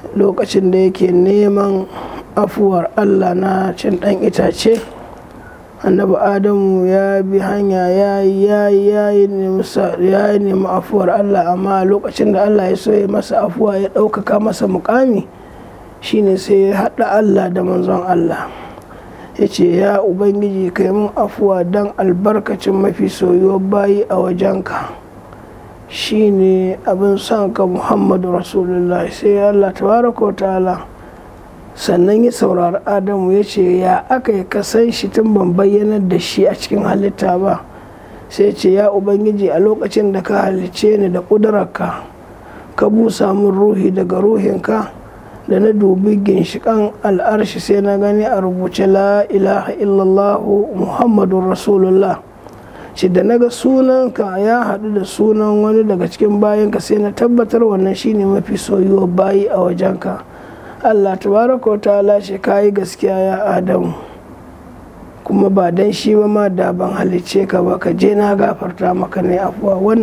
lokacin da yake neman afuwar Allah na cin ɗan itace. Annabi Adamu ya bi hanya ya nemi afuwar Allah, amma lokacin da Allah ya so ya masa afuwa ya ɗaukaka masa mukami, shine sai ya haɗa Allah da manzon Allah, ya ce ya Ubangiji kai mun afuwa don albarkacin mafi soyuwar bayi a wajenka, shine abin son ka Muhammadu Rasulullah. Sai Allah tabaraka wa ta'ala sannan ya saurari Adamu ya ce ya aka yi kasan shi tun ban bayyanar da shi a cikin halitta ba. Sai ce ya Ubangiji a lokacin da ka halicce ni da ƙudurarka ka busa min ruhi daga ruhinka, da na dubi ginshiƙan al'arshi sai na gani a rubuce la ilaha illallahu Muhammadun Rasulullah. shi da naga sunanka ya haɗu da sunan wani daga cikin bayanka, sai na tabbatar wannan shine mafi soyuwar bayi a wajenka. Allah tabaraka wa ta'ala shi kayi gaskiya ya Adamu, kuma ba dan shi ba ma da ban halicce ka ba, ka je na gafarta maka ne afuwa.